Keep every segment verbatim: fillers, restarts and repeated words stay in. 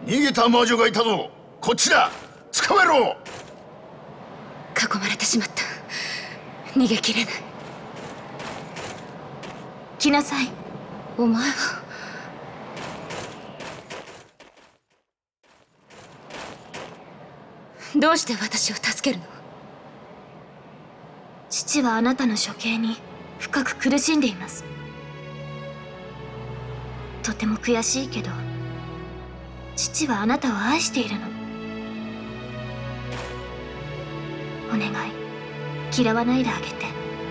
逃げた魔女がいたぞ。こっちだ。捕まえろ。 囲まれてしまった。逃げきれない。来なさい。お前は。どうして私を助けるの？父はあなたの処刑に深く苦しんでいます。とても悔しいけど、父はあなたを愛しているの。お願い、嫌わないであげて。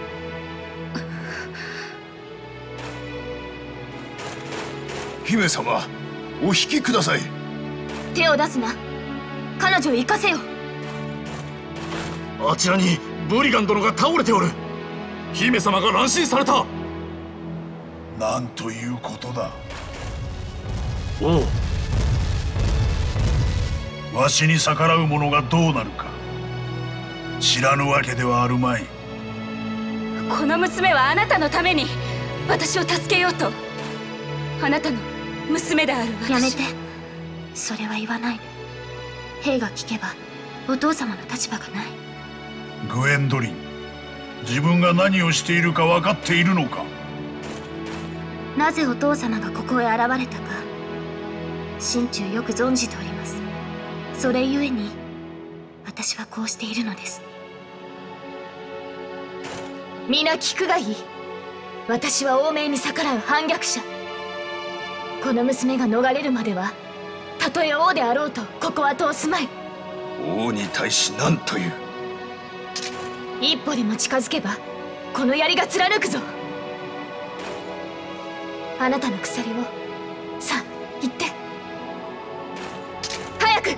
姫様、お引きください。 手を出すな。彼女を生かせよ。 あちらにブリガン殿が倒れておる。姫様が乱心された。 なんということだ。 おう。わしに逆らう者がどうなるか知らぬわけではあるまい。 この娘はあなたのために私を助けようと。あなたの娘である私。やめて。それは言わない。兵が聞けばお父様の立場がない。 グエンドリン、自分が何をしているか分かっているのか。 なぜお父様がここへ現れたか心中よく存じております。それゆえに私はこうしているのです。皆聞くがいい。私は王命に逆らう反逆者。この娘が逃れるまではたとえ王であろうとここは通すまい。 王に対し何という。 一歩でも近づけばこの槍が貫くぞ。あなたの鎖をさあ行って。早く。グエ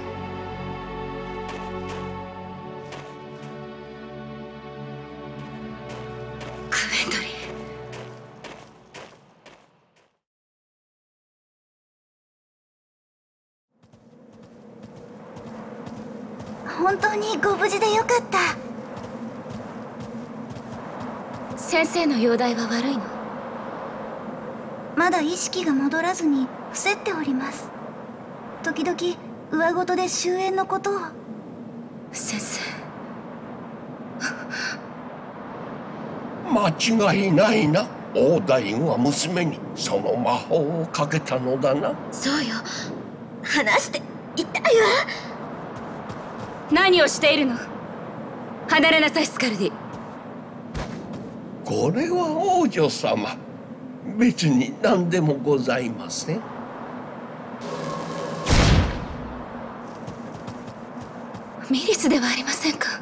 ンドリン。本当にご無事でよかった。 先生の容体は悪いの？ まだ意識が戻らずに伏せっております。時々上ごとで終焉のことを。 先生。 間違いないな。王大王は娘にその魔法をかけたのだな。 そうよ。 話して痛いわ。 何をしているの？離れなさい、スカルディ。 これは王女様、別に何でもございません。 ミリスではありませんか。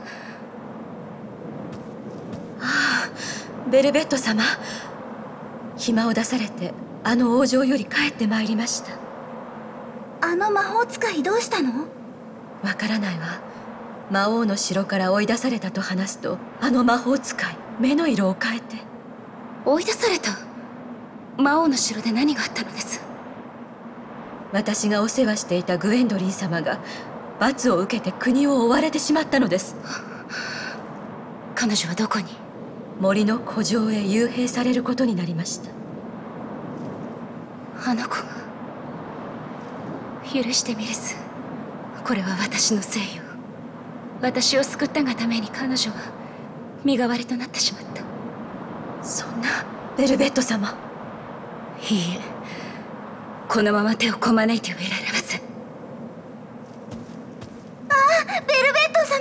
ああ、ベルベット様。暇を出されてあの王城より帰ってまいりました。 あの魔法使いどうしたの？ わからないわ。魔王の城から追い出されたと話すと、あの魔法使い目の色を変えて。追い出された？魔王の城で何があったのです？私がお世話していたグエンドリン様が罰を受けて国を追われてしまったのです。彼女はどこに？森の古城へ幽閉されることになりました。あの子が。許してミレス。これは私のせいよ。私を救ったがために彼女は身代わりとなってしまった。そんな。ベルベット様。いいえ、このまま手をこまねいてはいられません。 ああ、ベルベット様。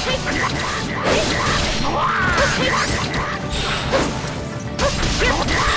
うわっ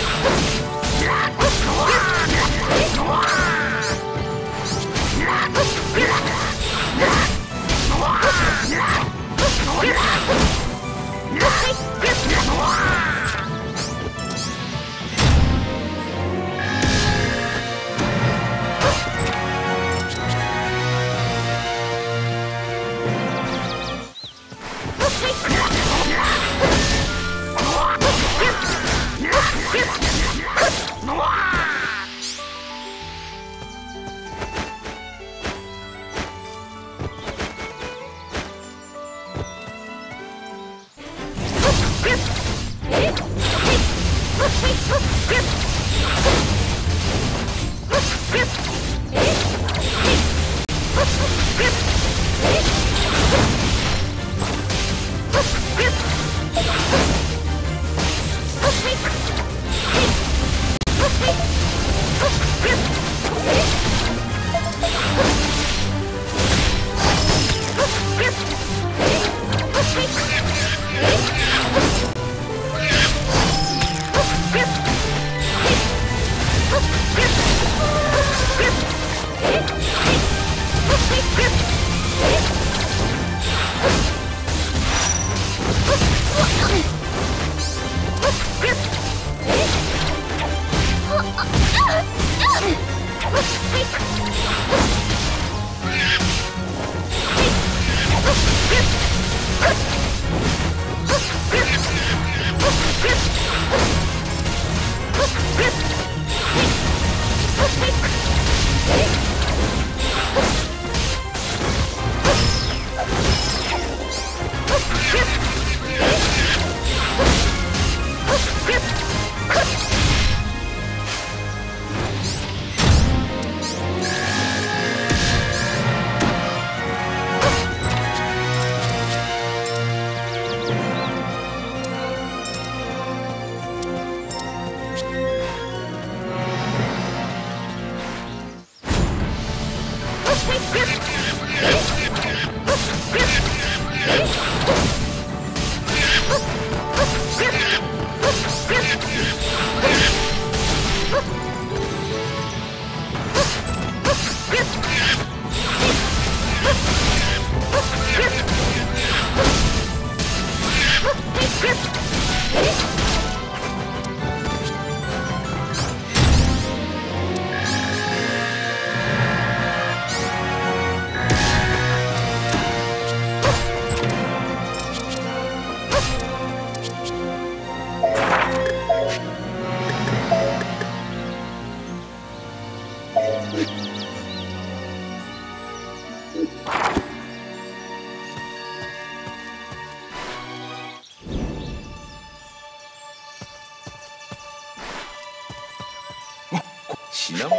シナ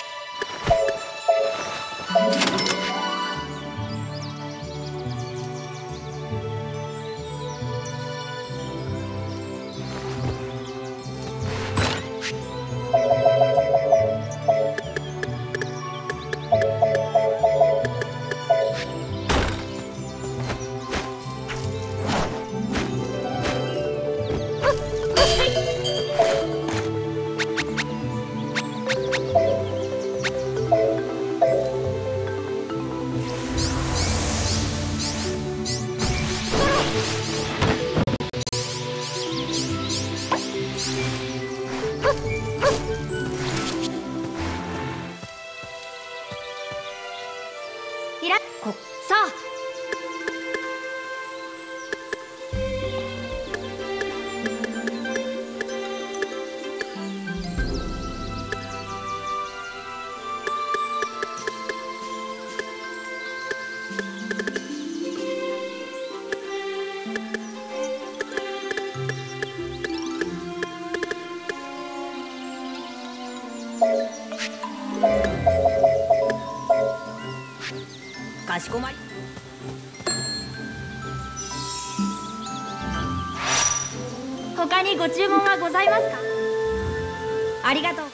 こさあかしこまり。他にご注文はございますか？ありがとう。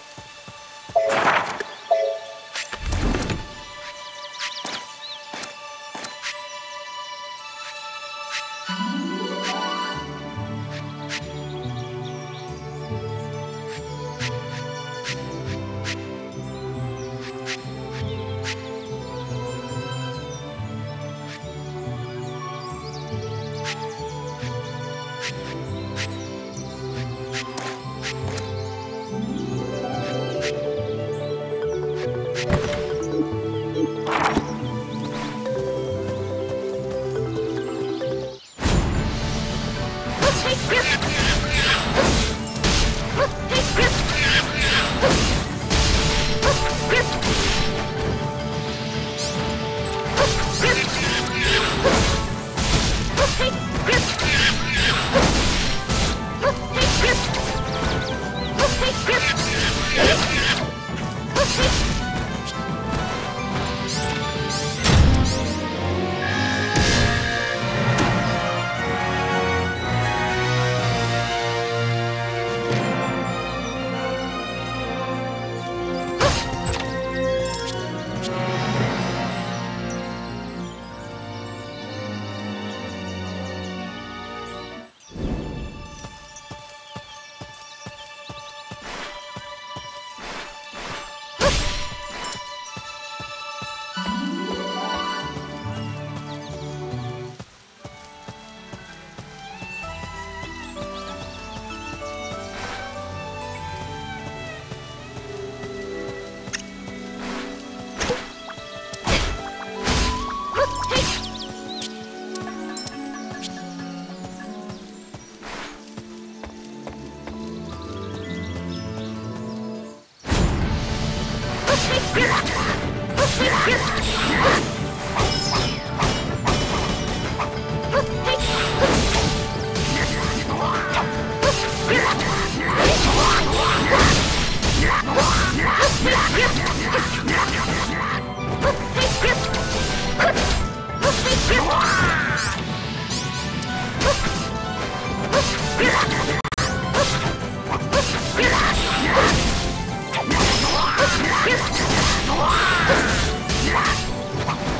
う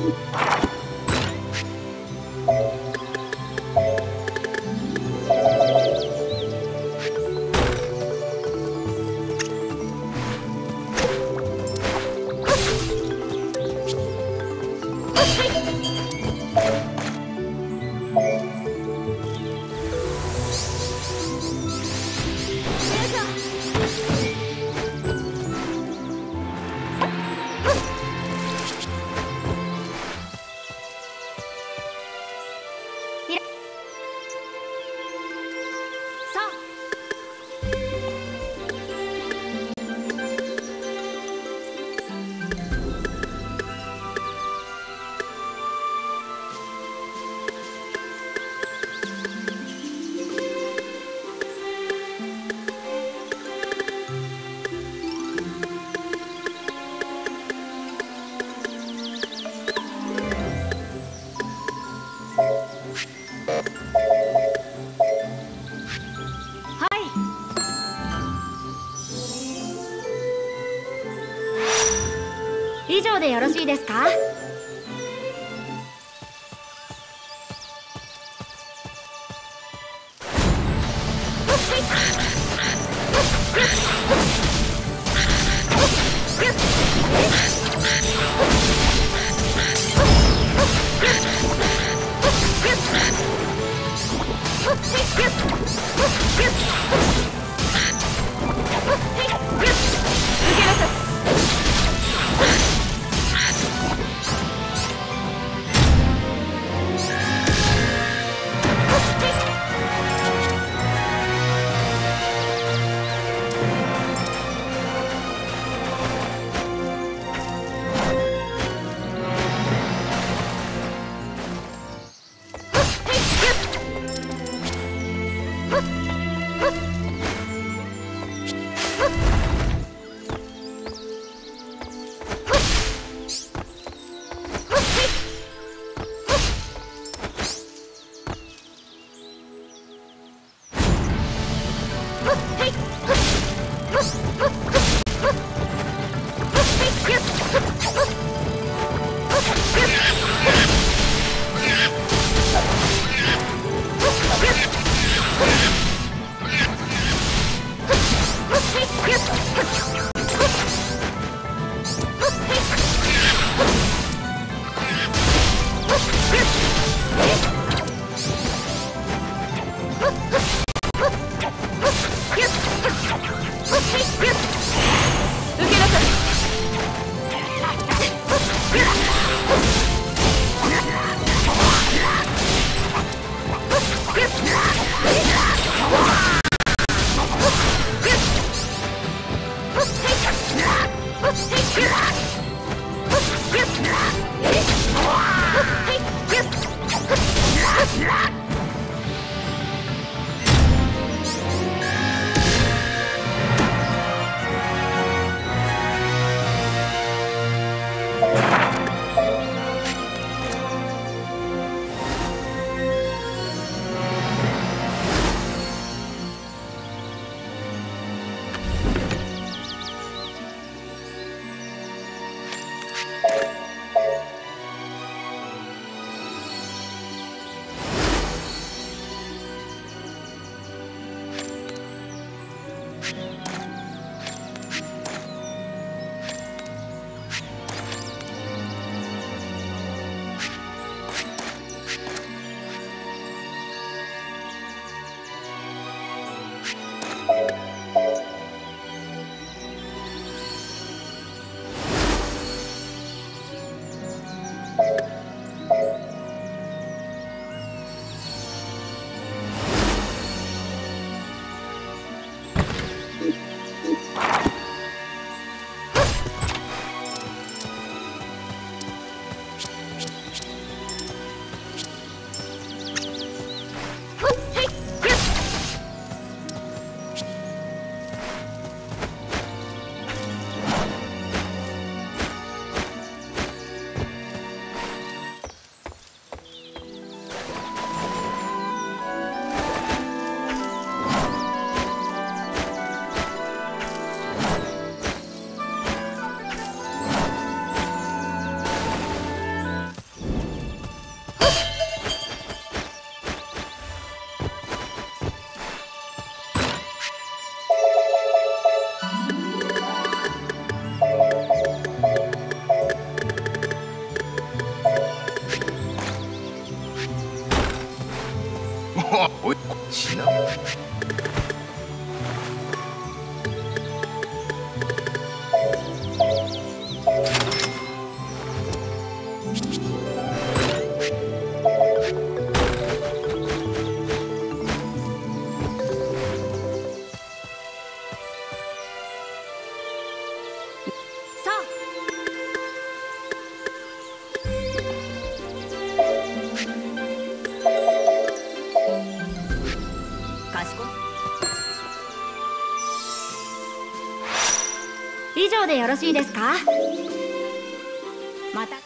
以上でよろしいですか？受けなさい。 ちな。 以上でよろしいですか？また。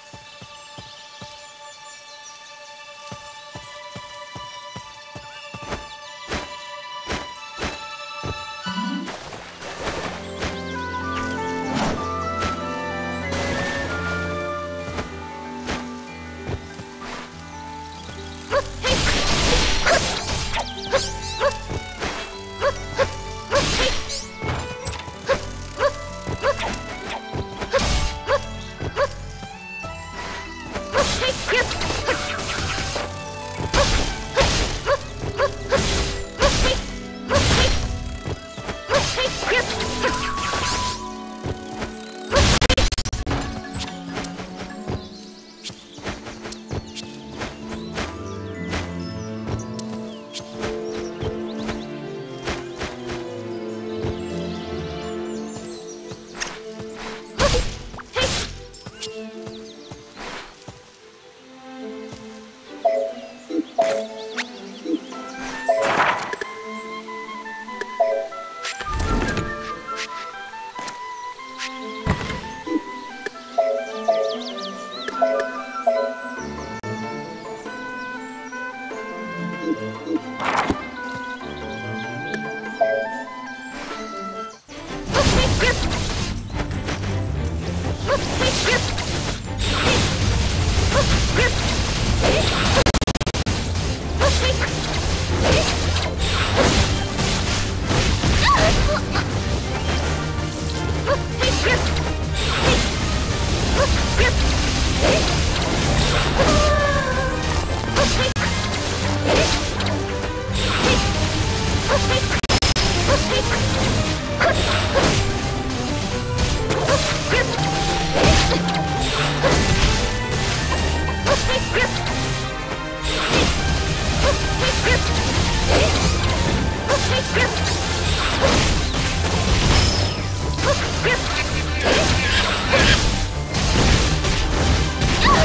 あ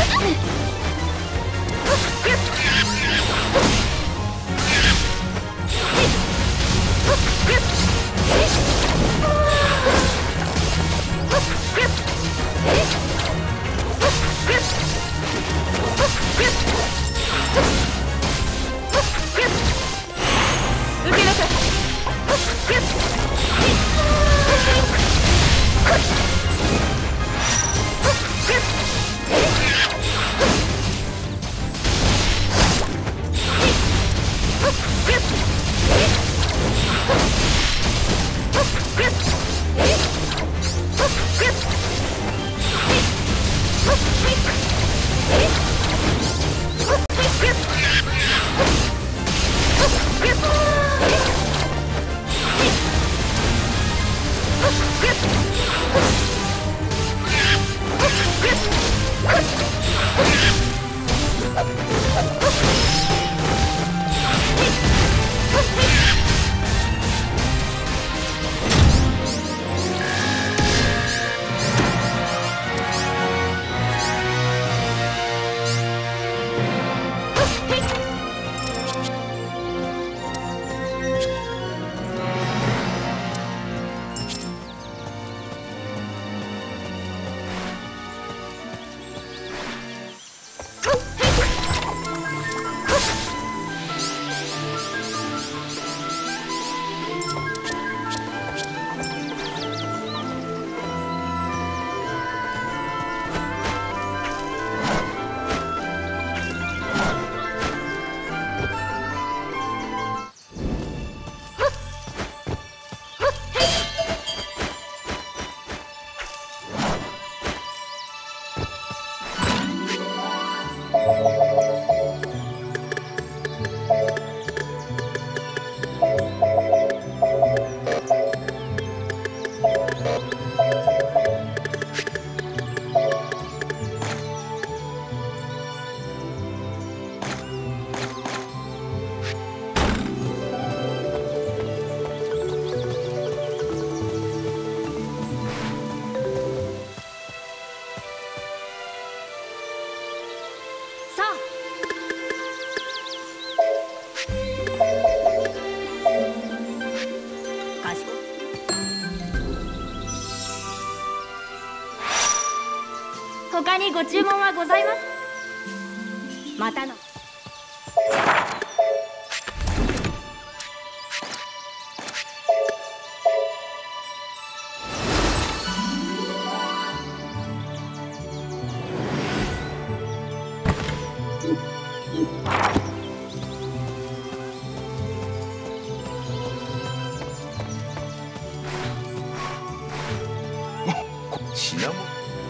他にご注文はございます。またの。 品物。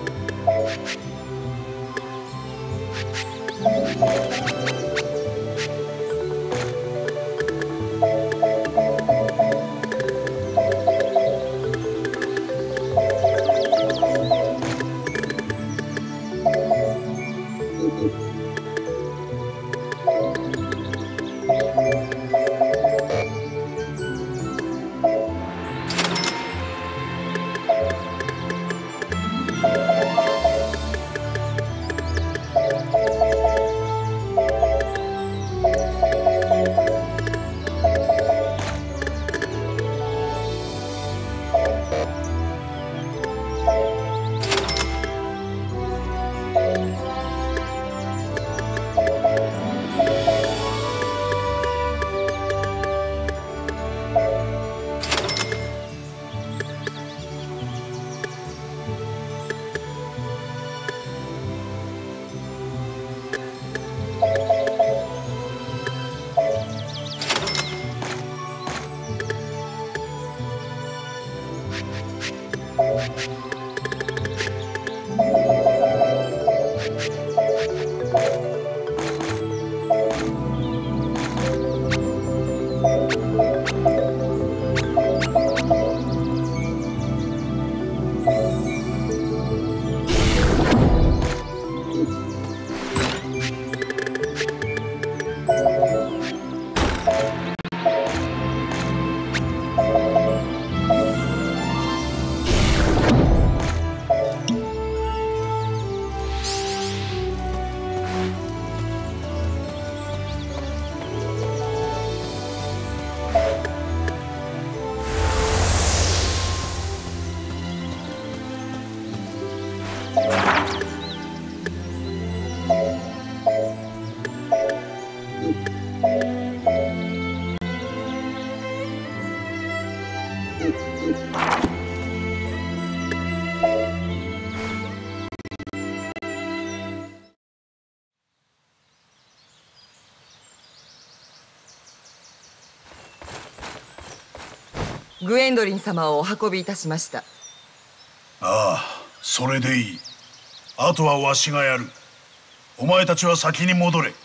グエンドリン様をお運びいたしました。 ああ、それでいい。あとはわしがやる。お前たちは先に戻れ。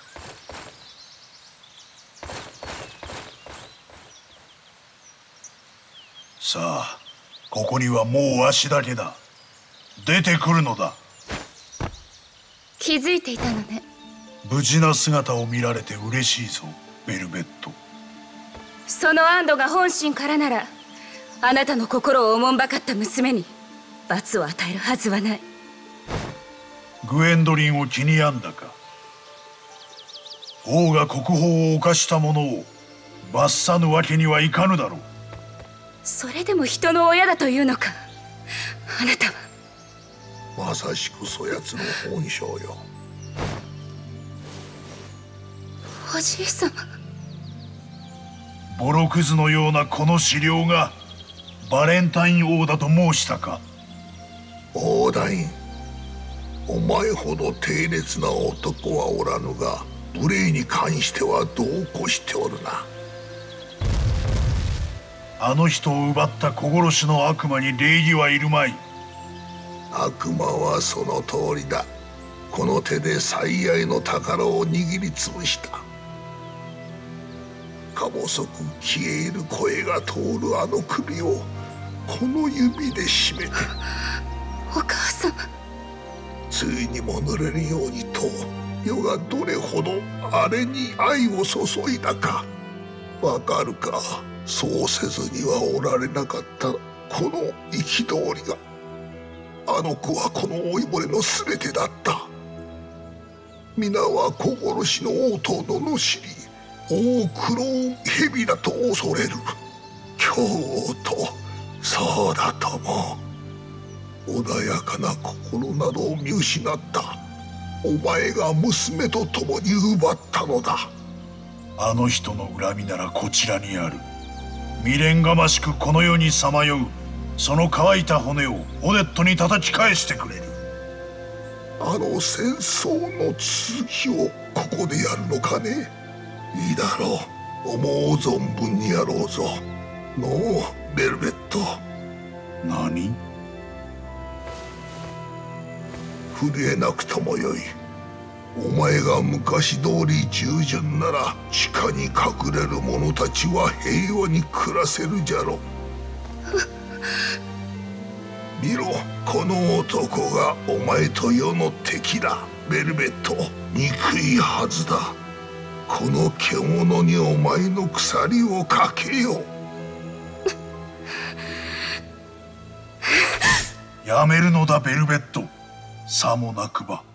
さあ、ここにはもうわしだけだ。出てくるのだ。 気づいていたのね。 無事な姿を見られて嬉しいぞ、ベルベット。 その安堵が本心からなら、あなたの心をおもんばかった娘に罰を与えるはずはない。 グエンドリンを気に病んだか。王が国宝を犯した者を罰さぬわけにはいかぬだろう。 それでも人の親だというのか、あなたは。 まさしくそやつの本性よ。 おじい様。 ボロクズのようなこの資料がバレンタイン王だと申したか。 オーダイン、お前ほど低劣な男はおらぬが、無礼に関しては度を越しておるな。 あの人を奪った小殺しの悪魔に礼儀はいるまい。 悪魔はその通りだ。この手で最愛の宝を握りつぶした。か細く消え入る声が通るあの首をこの指で締めて。 お母様。 ついにも濡れるようにと世がどれほどあれに愛を注いだかわかるか。そうせずにはおられなかったこの憤りが。あの子はこの老いぼれの全てだった。皆は子殺しの王と罵り、大クローン蛇だと恐れる。今日とそうだとも。 穏やかな心などを見失った。お前が娘と共に奪ったのだ。 あの人の恨みならこちらにある。未練がましくこの世にさまようその乾いた骨をオネットに叩き返してくれる。 あの戦争の続きをここでやるのかね。いいだろう。思う存分にやろうぞ。のうベルベット。 何？ 震えなくともよい。お前が昔通り従順なら地下に隠れる者たちは平和に暮らせるじゃろ。見ろ、この男がお前と世の敵だ。ベルベット、憎いはずだ。この獣にお前の鎖をかけよう。やめるのだベルベット。さもなくば。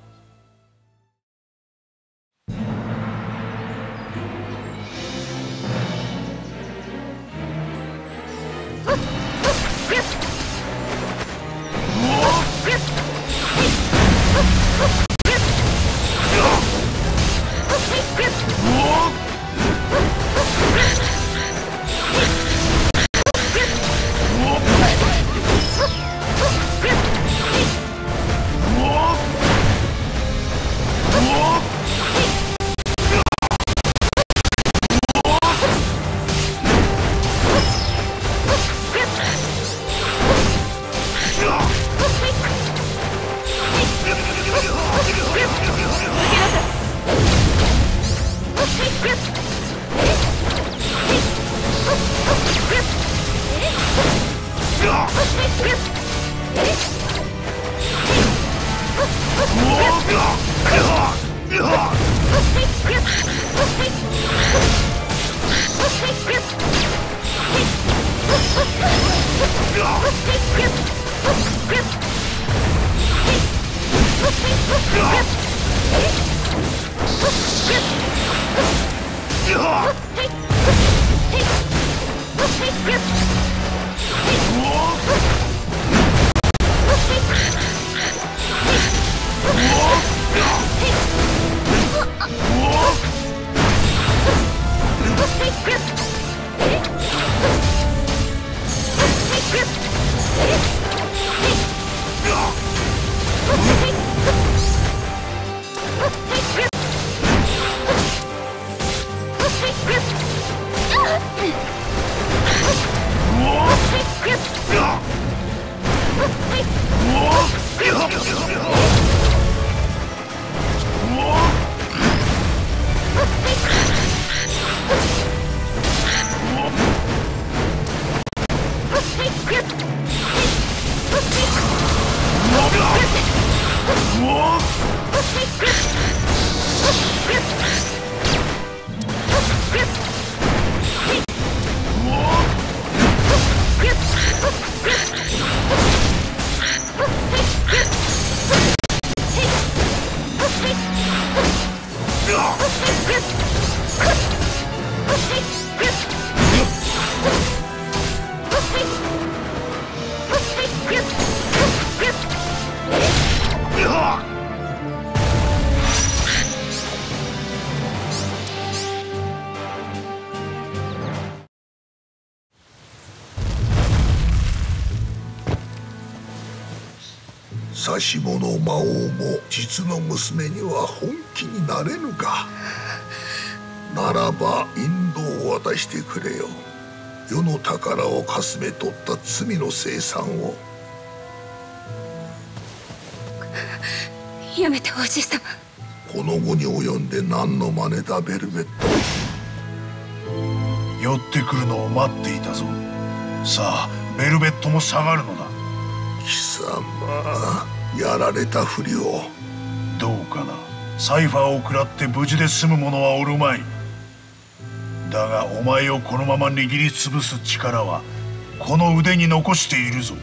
指物魔王も実の娘には本気になれぬか。ならば引導を渡してくれよ。世の宝をかすめ取った罪の清算を。 やめておじい様。 この後に及んで何の真似だベルベット。 寄ってくるのを待っていたぞ。さあベルベットも下がるのだ。 貴様、やられたふりを。 どうかな。サイファーを食らって無事で済む者はおるまい。だがお前をこのまま握りつぶす力はこの腕に残しているぞ。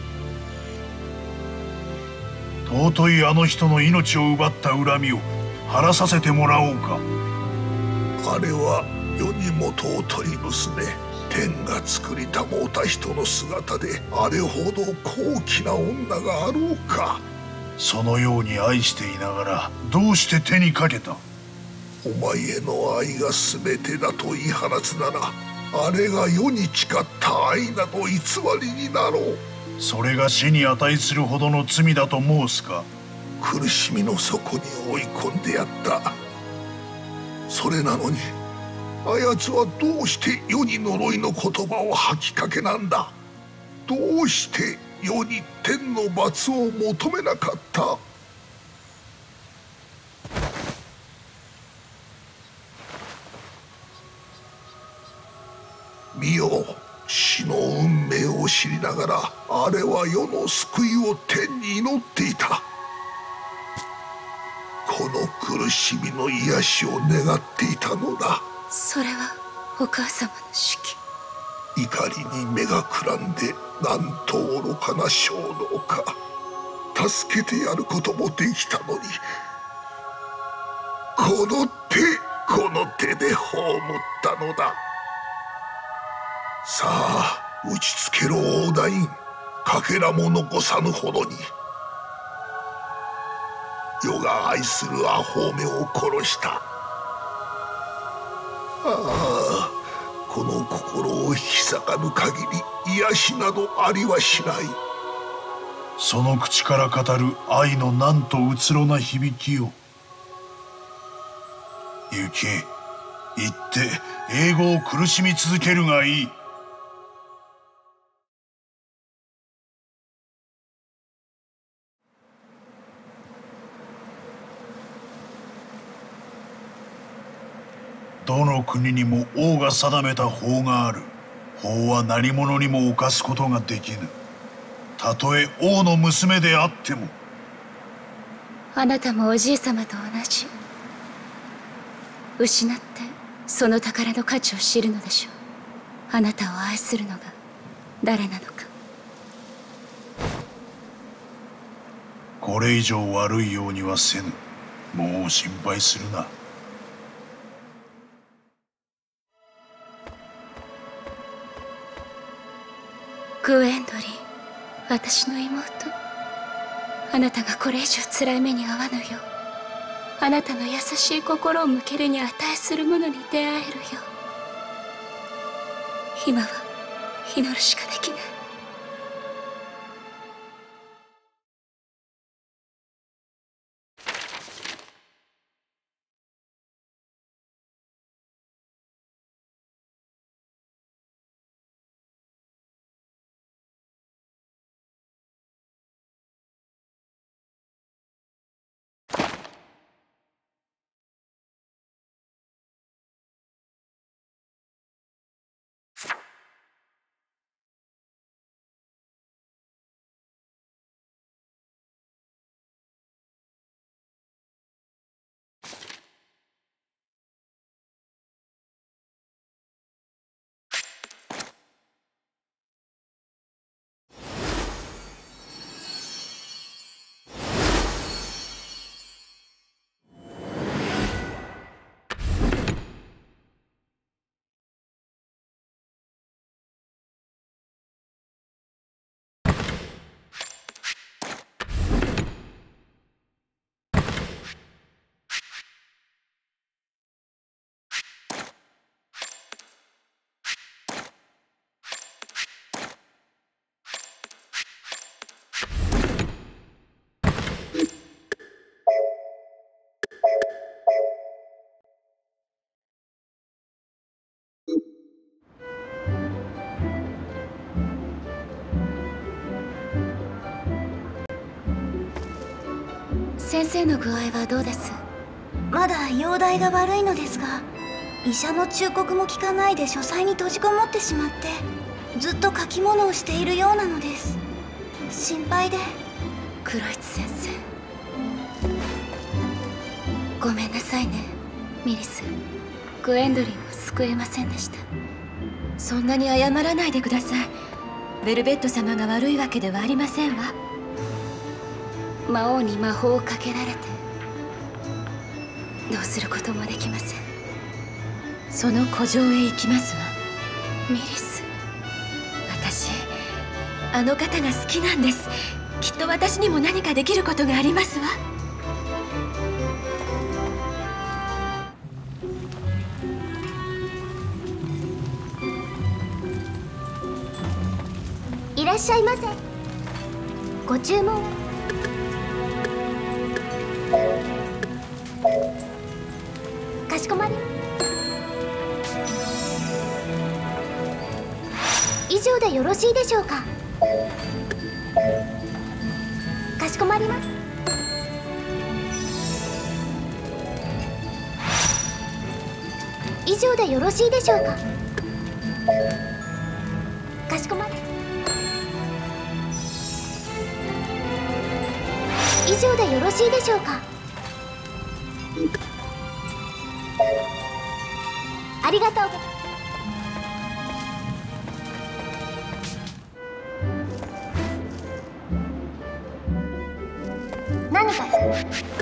尊いあの人の命を奪った恨みを晴らさせてもらおうか。 あれは世にも尊い娘、 天が作りたもうた人の姿であれほど高貴な女があろうか。 そのように愛していながらどうして手にかけた？ お前への愛が全てだと言い放つなら、あれが世に誓った愛など偽りになろう。 それが死に値するほどの罪だと申すか？ 苦しみの底に追い込んでやった。それなのにあやつはどうして世に呪いの言葉を吐きかけなんだ。どうして世に天の罰を求めなかった？見よ、死の運命を知りながらあれは世の救いを天に祈っていた。この苦しみの癒しを願っていたのだ。 それはお母様の手記。 怒りに目がくらんで、なんと愚かな衝動か。助けてやることもできたのに、この手この手で葬ったのだ。さあ打ちつけろ大太院、かけらも残さぬほどに。世が愛するアホーメを殺した。ああ、この心を引き裂かぬ限り癒しなどありはしない。 その口から語る愛のなんとうつろな響きを。行け、行って英語を苦しみ続けるがいい。どの国にも王が定めた法がある。法は何者にも犯すことができぬ。たとえ王の娘であっても。 あなたもおじい様と同じ。失ってその宝の価値を知るのでしょう。あなたを愛するのが誰なのか。 これ以上悪いようにはせぬ。もう心配するな。 グエンドリン、私の妹。あなたがこれ以上辛い目に遭わぬよう、あなたの優しい心を向けるに値するものに出会えるよう、今は祈るしかできない。先生の具合はどうです？ まだ容体が悪いのですが、医者の忠告も聞かないで書斎に閉じこもってしまって、ずっと書き物をしているようなのです。心配で。 クロイツ先生、ごめんなさいねミリス。グエンドリンを救えませんでした。 そんなに謝らないでください。ベルベット様が悪いわけではありませんわ。 魔王に魔法をかけられてどうすることもできません。 その古城へ行きますわ。 メリス、私あの方が好きなんです。きっと私にも何かできることがありますわ。 いらっしゃいませ。ご注文を。かしこまり。以上でよろしいでしょうか。かしこまります。以上でよろしいでしょうか。かしこまり。以上でよろしいでしょうか。ありがとうございます。何か